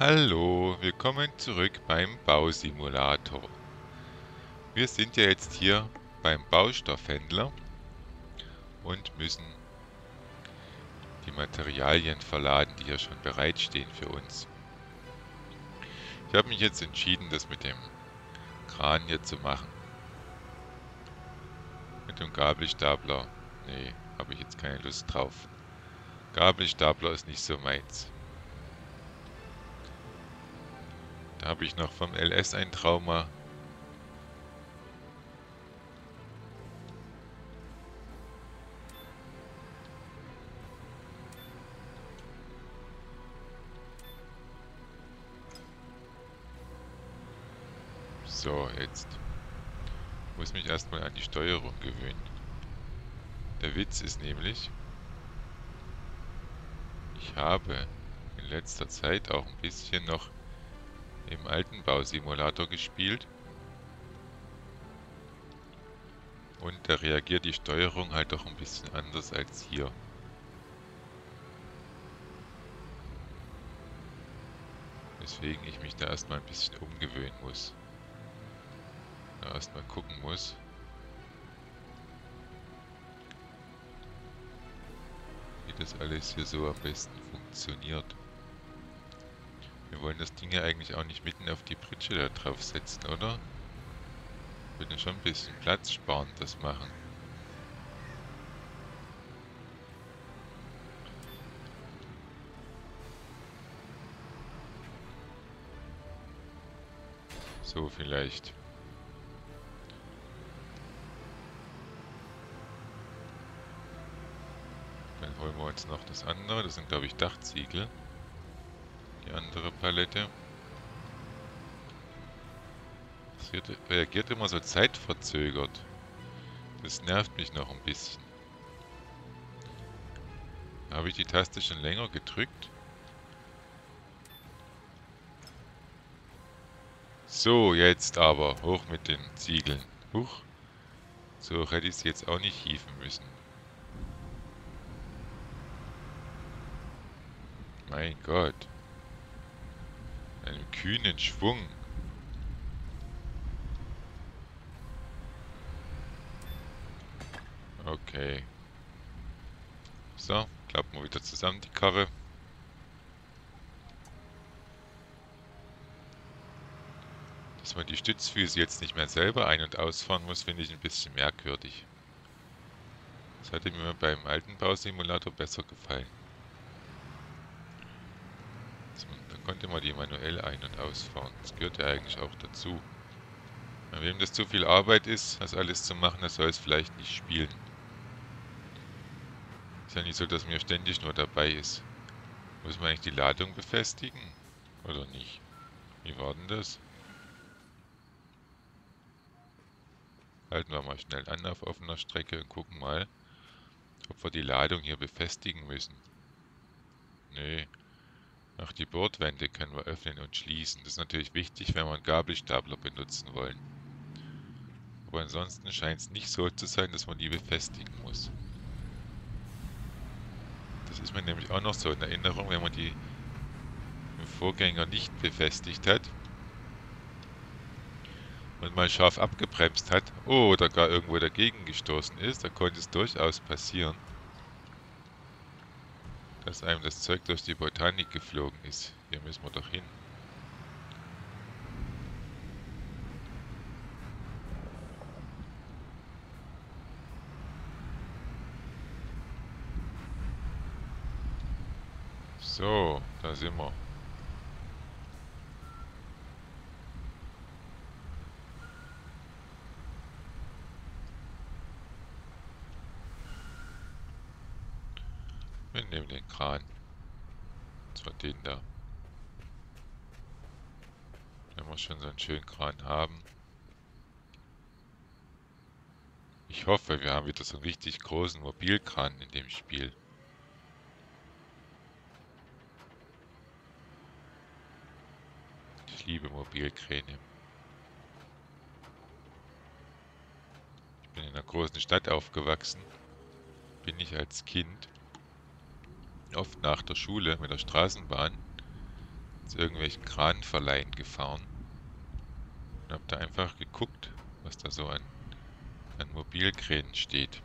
Hallo, willkommen zurück beim Bausimulator. Wir sind ja jetzt hier beim Baustoffhändler und müssen die Materialien verladen, die hier schon bereitstehen für uns. Ich habe mich jetzt entschieden, das mit dem Kran hier zu machen. Mit dem Gabelstapler, nee, habe ich jetzt keine Lust drauf. Gabelstapler ist nicht so meins. Da habe ich noch vom LS ein Trauma. So, jetzt muss mich erstmal an die Steuerung gewöhnen. Der Witz ist nämlich, ich habe in letzter Zeit auch ein bisschen noch im alten Bausimulator gespielt und da reagiert die Steuerung halt doch ein bisschen anders als hier. Weswegen ich mich da erstmal ein bisschen umgewöhnen muss. Da erstmal gucken muss, wie das alles hier so am besten funktioniert. Wir wollen das Ding ja eigentlich auch nicht mitten auf die Pritsche da drauf setzen, oder? Wir würden schon ein bisschen Platz sparen, das machen. So vielleicht. Dann holen wir uns noch das andere. Das sind, glaube ich, Dachziegel. Die andere Palette. Das reagiert immer so zeitverzögert. Das nervt mich noch ein bisschen. Habe ich die Taste schon länger gedrückt? So, jetzt aber. Hoch mit den Ziegeln. Huch. So hätte ich sie jetzt auch nicht hieven müssen. Mein Gott. Einen kühnen Schwung. Okay. So, klappen wir wieder zusammen die Karre. Dass man die Stützfüße jetzt nicht mehr selber ein- und ausfahren muss, finde ich ein bisschen merkwürdig. Das hatte mir beim alten Bausimulator besser gefallen. Da konnte man die manuell ein- und ausfahren. Das gehört ja eigentlich auch dazu. Wenn wem das zu viel Arbeit ist, das alles zu machen, der soll es vielleicht nicht spielen. Ist ja nicht so, dass mir ständig nur dabei ist. Muss man eigentlich die Ladung befestigen? Oder nicht? Wie war denn das? Halten wir mal schnell an auf offener Strecke und gucken mal, ob wir die Ladung hier befestigen müssen. Nee. Auch die Bordwände können wir öffnen und schließen. Das ist natürlich wichtig, wenn wir einen Gabelstapler benutzen wollen. Aber ansonsten scheint es nicht so zu sein, dass man die befestigen muss. Das ist mir nämlich auch noch so in Erinnerung, wenn man die im Vorgänger nicht befestigt hat und mal scharf abgebremst hat oder gar irgendwo dagegen gestoßen ist, da konnte es durchaus passieren, dass einem das Zeug durch die Botanik geflogen ist. Hier müssen wir doch hin. So, da sind wir. Wir nehmen den Kran. Und zwar den da. Wenn wir schon so einen schönen Kran haben. Ich hoffe, wir haben wieder so einen richtig großen Mobilkran in dem Spiel. Ich liebe Mobilkräne. Ich bin in einer großen Stadt aufgewachsen. Bin ich als Kind oft nach der Schule mit der Straßenbahn zu irgendwelchen Kranverleihen gefahren und habe da einfach geguckt, was da so an Mobilkränen steht.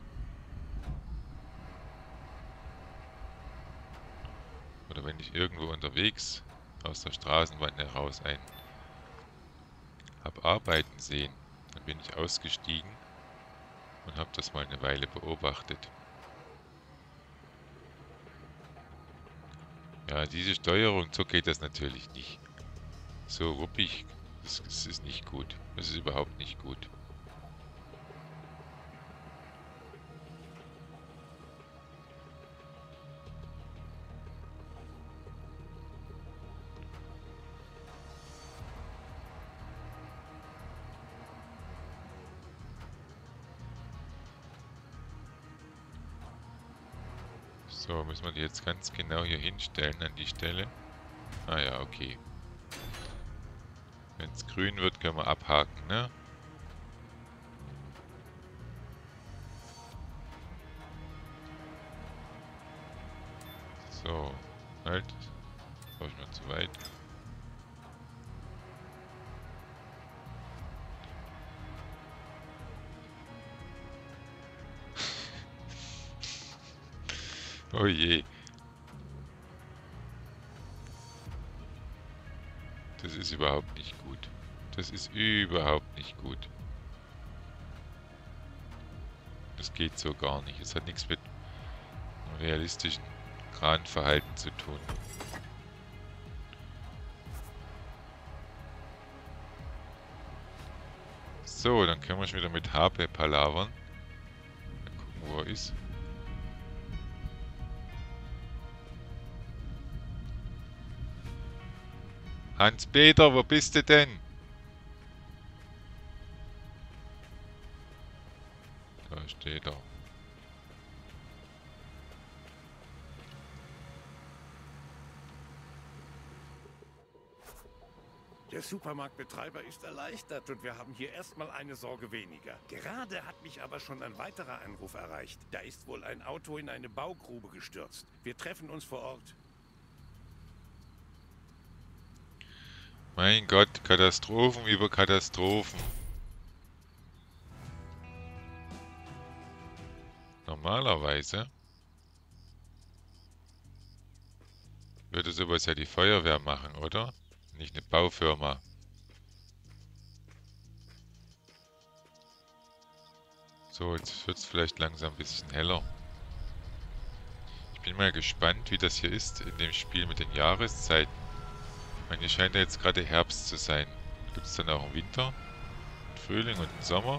Oder wenn ich irgendwo unterwegs aus der Straßenbahn heraus einen habe arbeiten sehen, dann bin ich ausgestiegen und habe das mal eine Weile beobachtet. Ja, diese Steuerung, so geht das natürlich nicht. So ruppig, das ist nicht gut. Das ist überhaupt nicht gut. So, müssen wir die jetzt ganz genau hier hinstellen an die Stelle. Ah ja, okay. Wenn es grün wird, können wir abhaken, ne? So, halt. Das war ich mal zu weit. Oh je. Das ist überhaupt nicht gut. Das ist überhaupt nicht gut. Das geht so gar nicht. Es hat nichts mit einem realistischen Kranverhalten zu tun. So, dann können wir schon wieder mit HP palavern. Mal gucken, wo er ist. Hans-Peter, wo bist du denn? Da steht er. Der Supermarktbetreiber ist erleichtert und wir haben hier erstmal eine Sorge weniger. Gerade hat mich aber schon ein weiterer Anruf erreicht. Da ist wohl ein Auto in eine Baugrube gestürzt. Wir treffen uns vor Ort. Mein Gott, Katastrophen über Katastrophen. Normalerweise würde sowas ja die Feuerwehr machen, oder? Nicht eine Baufirma. So, jetzt wird es vielleicht langsam ein bisschen heller. Ich bin mal gespannt, wie das hier ist in dem Spiel mit den Jahreszeiten. Ich meine, hier scheint ja jetzt gerade Herbst zu sein. Gibt es dann auch einen Winter, einen Frühling und einen Sommer?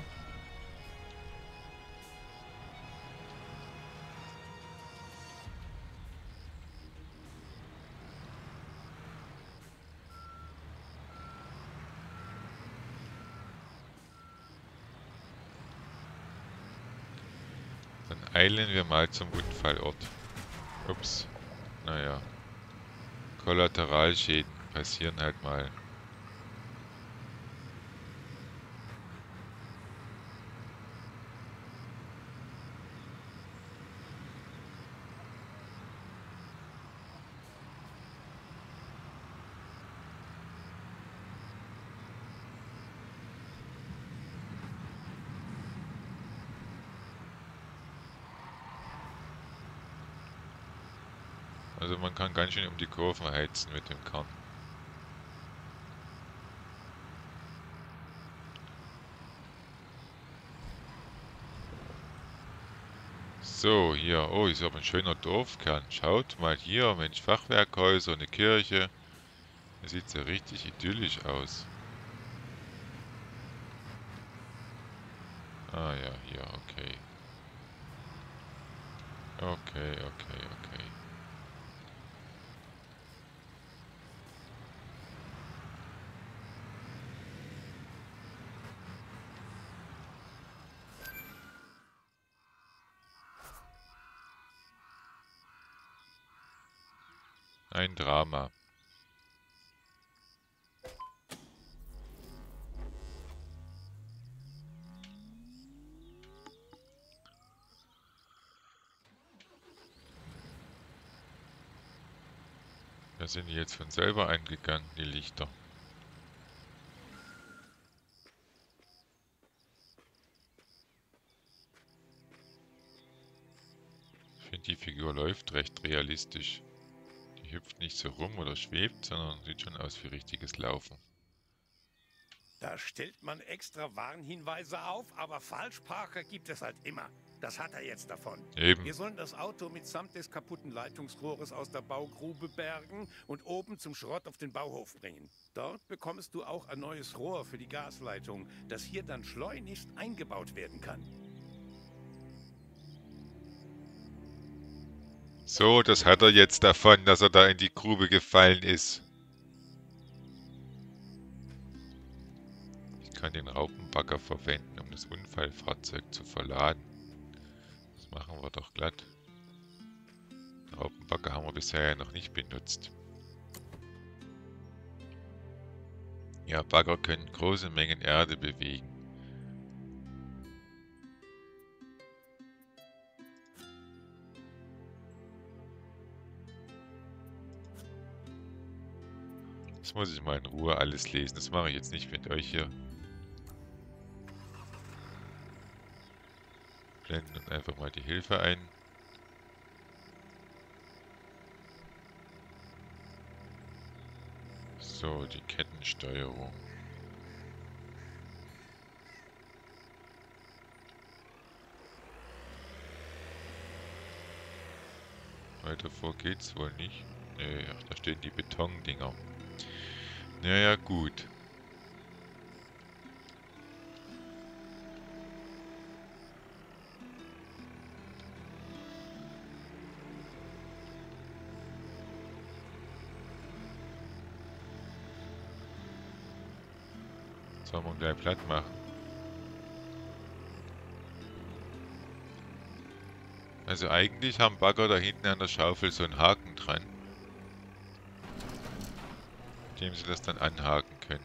Dann eilen wir mal zum Unfallort. Ups. Naja. Kollateralschäden passieren halt mal. Also man kann ganz schön um die Kurven heizen mit dem Kern. So, hier. Oh, ist aber ein schöner Dorfkern. Schaut mal hier, Mensch, Fachwerkhäuser, eine Kirche. Das sieht ja richtig idyllisch aus. Ah ja, hier, okay. Okay, okay, okay. Ein Drama. Da sind die jetzt von selber angegangen, die Lichter. Ich finde, die Figur läuft recht realistisch. Die hüpft nicht so rum oder schwebt, sondern sieht schon aus wie richtiges Laufen. Da stellt man extra Warnhinweise auf, aber Falschparker gibt es halt immer. Das hat er jetzt davon. Eben. Wir sollen das Auto mitsamt des kaputten Leitungsrohres aus der Baugrube bergen und oben zum Schrott auf den Bauhof bringen. Dort bekommst du auch ein neues Rohr für die Gasleitung, das hier dann schleunigst eingebaut werden kann. So, das hat er jetzt davon, dass er da in die Grube gefallen ist. Ich kann den Raupenbagger verwenden, um das Unfallfahrzeug zu verladen. Das machen wir doch glatt. Den Raupenbagger haben wir bisher ja noch nicht benutzt. Ja, Bagger können große Mengen Erde bewegen. Das muss ich mal in Ruhe alles lesen. Das mache ich jetzt nicht mit euch hier. Blenden uns einfach mal die Hilfe ein. So, die Kettensteuerung. Weiter vor geht's wohl nicht. Nö, ach, da stehen die Betondinger. Naja, gut. Sollen wir gleich platt machen? Also eigentlich haben Bagger da hinten an der Schaufel so einen Haken dran, mit dem sie das dann anhaken können.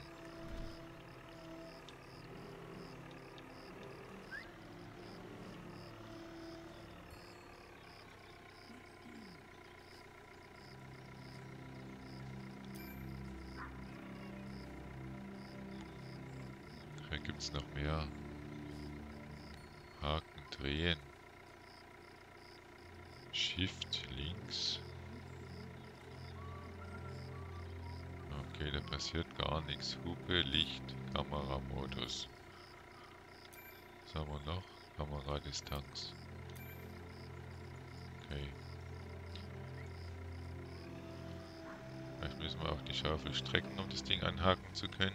Da gibt es noch mehr. Haken drehen. Shift links. Okay, da passiert gar nichts. Hupe, Licht, Kameramodus. Was haben wir noch? Kameradistanz. Okay. Vielleicht müssen wir auch die Schaufel strecken, um das Ding anhaken zu können.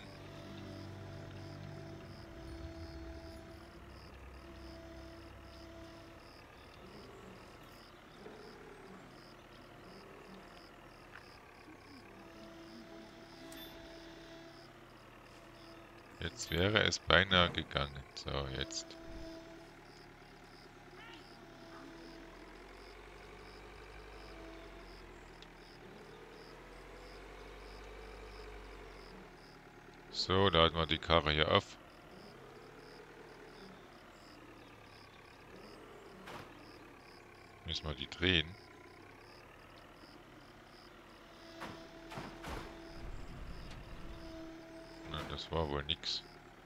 Jetzt wäre es beinahe gegangen. So, jetzt. So, laden wir die Karre hier auf. Müssen wir die drehen. Na, das war wohl nix.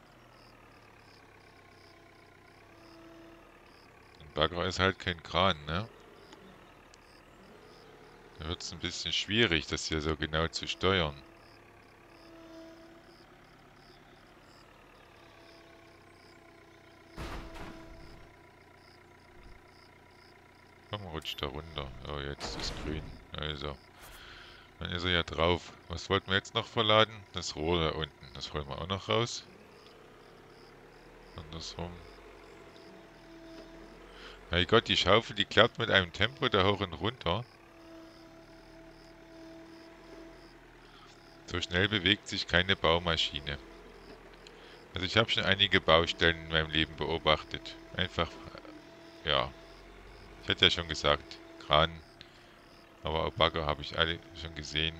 Ein Bagger ist halt kein Kran, ne? Da wird es ein bisschen schwierig, das hier so genau zu steuern. Komm, rutscht da runter. Oh, jetzt ist grün. Also, dann ist er ja drauf. Was wollten wir jetzt noch verladen? Das Rohr da unten. Das holen wir auch noch raus. Andersrum. Mein Gott, die Schaufel, die klappt mit einem Tempo da hoch und runter. So schnell bewegt sich keine Baumaschine. Also ich habe schon einige Baustellen in meinem Leben beobachtet. Einfach, ja. Ich hatte ja schon gesagt, Kran. Aber auch Bagger habe ich alle schon gesehen.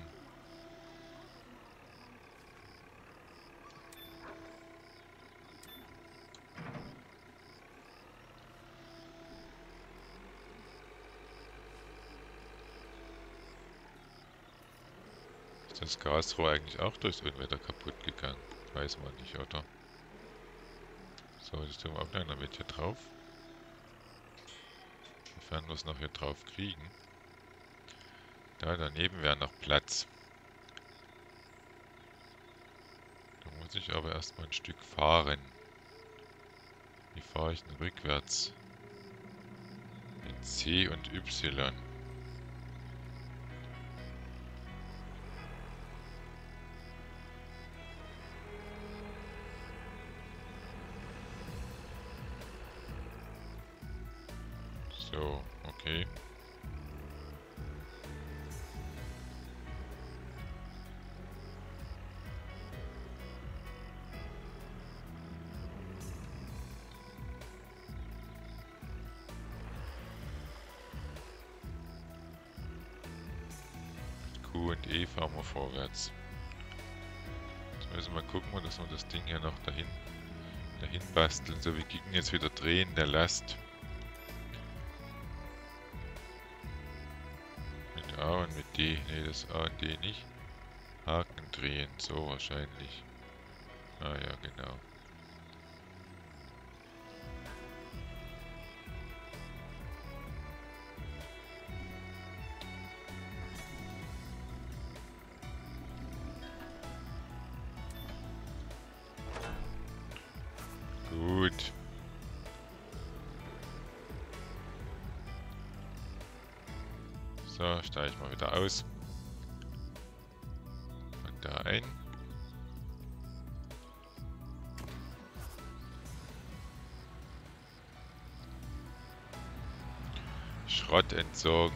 das Gasrohr eigentlich auch durchs Unwetter kaputt gegangen? Weiß man nicht, oder? So, das tun wir auch gleich noch mit hier drauf. Sofern wir es noch hier drauf kriegen. Da daneben wäre noch Platz. Da muss ich aber erstmal ein Stück fahren. Wie fahre ich denn rückwärts? Mit C und Y. So, okay. Q und E fahren wir vorwärts. Jetzt müssen wir gucken, dass wir das Ding hier noch dahin basteln. So, wir kriegen jetzt wieder drehen der Last. Mit A und mit D. Ne, das A und D nicht. Haken drehen, so wahrscheinlich. Ah ja, genau. Gut. So, steige ich mal wieder aus. Und da ein. Schrott entsorgen.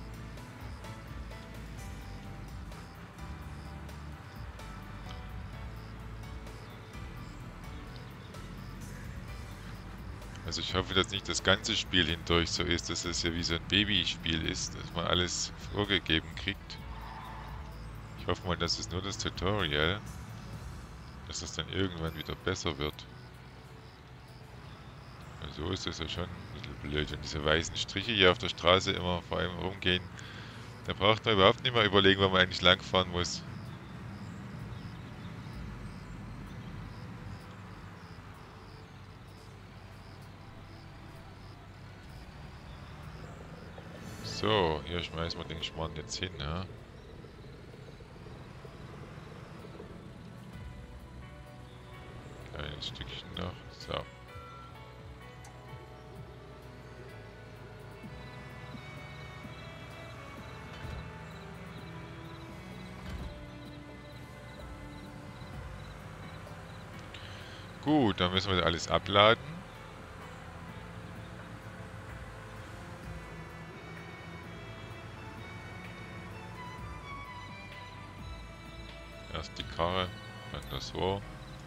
Also ich hoffe, dass nicht das ganze Spiel hindurch so ist, dass es ja wie so ein Babyspiel ist, dass man alles vorgegeben kriegt. Ich hoffe mal, dass es nur das Tutorial, dass es dann irgendwann wieder besser wird. Und so ist es ja schon ein bisschen blöd, wenn diese weißen Striche hier auf der Straße immer vor allem rumgehen. Da braucht man überhaupt nicht mehr überlegen, wo man eigentlich langfahren muss. So, hier schmeißen wir den Schmarrn jetzt hin, ja. Kleines Stückchen noch. So. Gut, dann müssen wir alles abladen. Erst die Karre, dann das Rohr.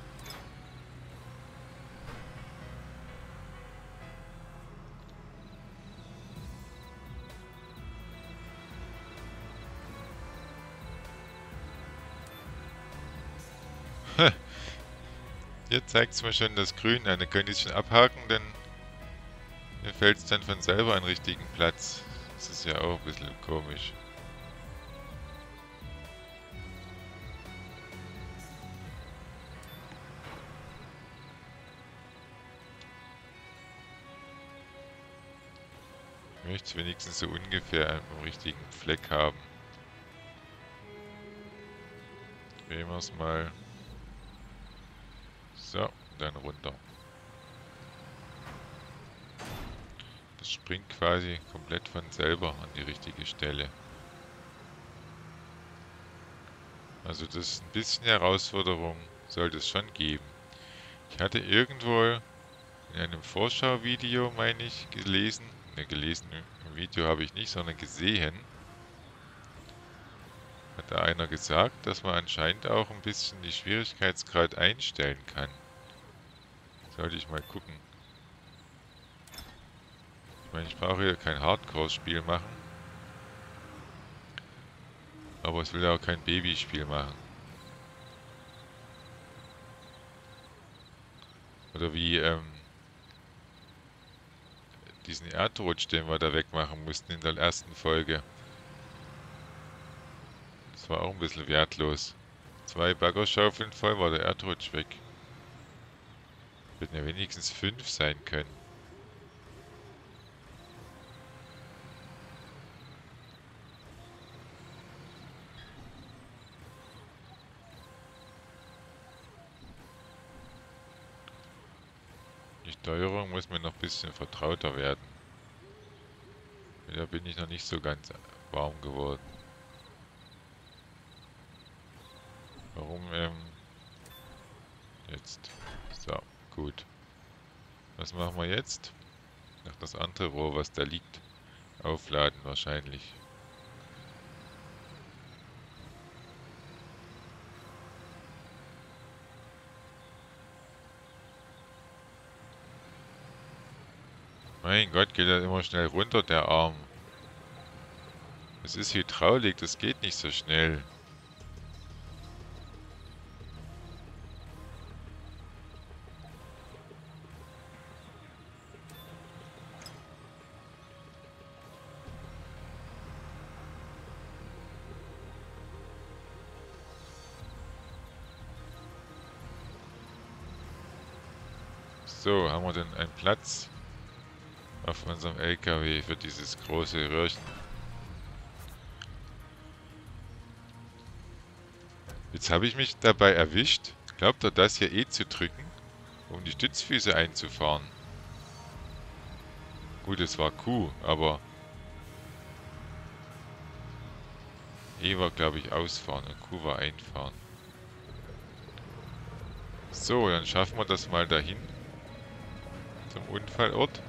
Hier zeigt es mir schon das Grün an. Da könnte ich es schon abhaken, denn mir fällt es dann von selber an den richtigen Platz. Das ist ja auch ein bisschen komisch. Ich möchte es wenigstens so ungefähr am richtigen Fleck haben. Drehen wir es mal. So, dann runter. Das springt quasi komplett von selber an die richtige Stelle. Also das ist ein bisschen Herausforderung, sollte es schon geben. Ich hatte irgendwo in einem Vorschauvideo, meine ich, gelesen, im Video habe ich nicht, sondern gesehen, hat da einer gesagt, dass man anscheinend auch ein bisschen die Schwierigkeitsgrad einstellen kann. Sollte ich mal gucken. Ich meine, ich brauche hier kein Hardcore-Spiel machen. Aber es will ja auch kein Babyspiel machen. Oder wie diesen Erdrutsch, den wir da wegmachen mussten in der ersten Folge. Das war auch ein bisschen wertlos. 2 Baggerschaufeln voll, war der Erdrutsch weg. Hätten ja wenigstens 5 sein können. Die Steuerung muss mir noch ein bisschen vertrauter werden. Da bin ich noch nicht so ganz warm geworden. Warum, jetzt. So, gut. Was machen wir jetzt? Noch das andere Rohr, was da liegt. Aufladen wahrscheinlich. Mein Gott, geht er immer schnell runter, der Arm. Das ist Hydraulik, das geht nicht so schnell. So, haben wir denn einen Platz auf unserem LKW für dieses große Röhrchen? Jetzt habe ich mich dabei erwischt, glaubt ihr, das hier zu drücken, um die Stützfüße einzufahren? Gut, es war Q, aber E war, glaube ich, ausfahren und Q war einfahren. So, dann schaffen wir das mal dahin. Zum Unfallort.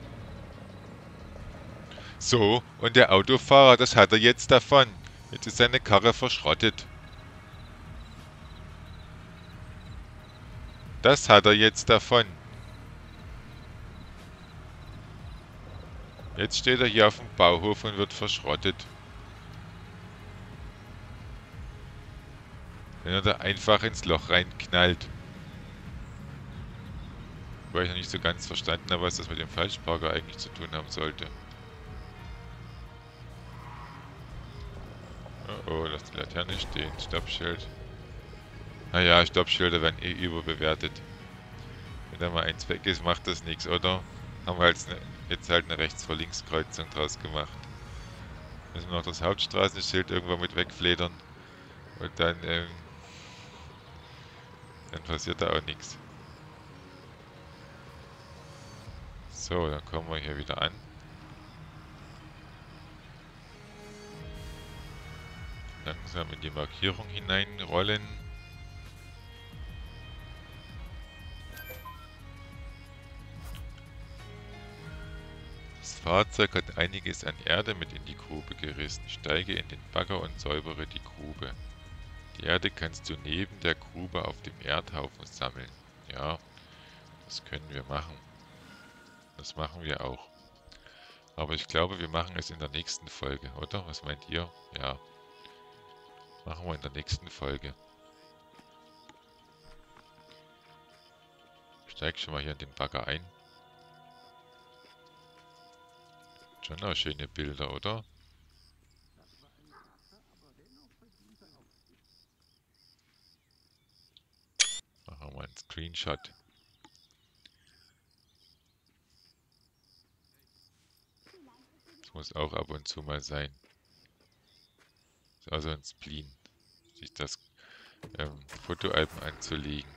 So, und der Autofahrer, das hat er jetzt davon. Jetzt ist seine Karre verschrottet. Das hat er jetzt davon. Jetzt steht er hier auf dem Bauhof und wird verschrottet. Wenn er da einfach ins Loch reinknallt. Weil ich noch nicht so ganz verstanden habe, was das mit dem Falschparker eigentlich zu tun haben sollte. Oh, oh, lass die Laterne stehen. Stoppschild. Naja, Stoppschilder werden eh überbewertet. Wenn da mal eins weg ist, macht das nichts, oder? Haben wir jetzt halt eine Rechts-vor-Links-Kreuzung draus gemacht. Müssen wir noch das Hauptstraßenschild irgendwann mit wegfledern. Und dann passiert da auch nichts. So, dann kommen wir hier wieder an. Langsam in die Markierung hineinrollen. Das Fahrzeug hat einiges an Erde mit in die Grube gerissen. Steige in den Bagger und säubere die Grube. Die Erde kannst du neben der Grube auf dem Erdhaufen sammeln. Ja, das können wir machen. Das machen wir auch. Aber ich glaube, wir machen es in der nächsten Folge, oder? Was meint ihr? Ja. Machen wir in der nächsten Folge. Steig schon mal hier in den Bagger ein. Schon auch schöne Bilder, oder? Machen wir einen Screenshot. Das muss auch ab und zu mal sein. Ist also ein Spleen, sich das Fotoalben anzulegen.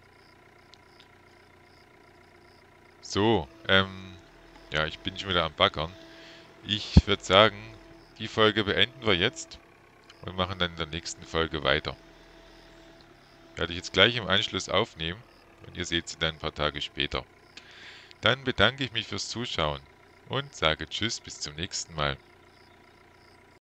So, ja, ich bin schon wieder am Baggern. Ich würde sagen, die Folge beenden wir jetzt und machen dann in der nächsten Folge weiter. Werde ich jetzt gleich im Anschluss aufnehmen und ihr seht sie dann ein paar Tage später. Dann bedanke ich mich fürs Zuschauen und sage Tschüss, bis zum nächsten Mal.